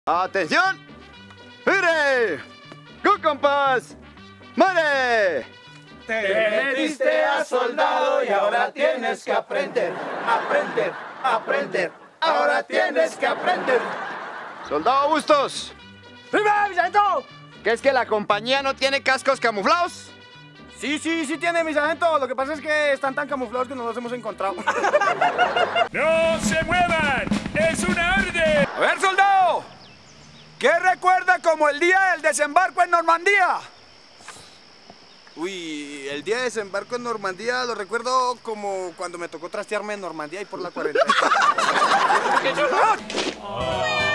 ¡Atención! ¡Mire! ¡Go, compás! ¡Mare! Te metiste a soldado y ahora tienes que aprender. Aprender, aprender. Ahora tienes que aprender. ¡Soldado Bustos! ¡Viva, mi sargento! ¿Qué es que la compañía no tiene cascos camuflados? Sí tiene, mi sargento. Lo que pasa es que están tan camuflados que no los hemos encontrado. ¡No se muevan! ¡Es una orden! A ver, soldado. ¿Qué recuerda como el día del desembarco en Normandía? Uy, el día de desembarco en Normandía lo recuerdo como cuando me tocó trastearme en Normandía y por la 40.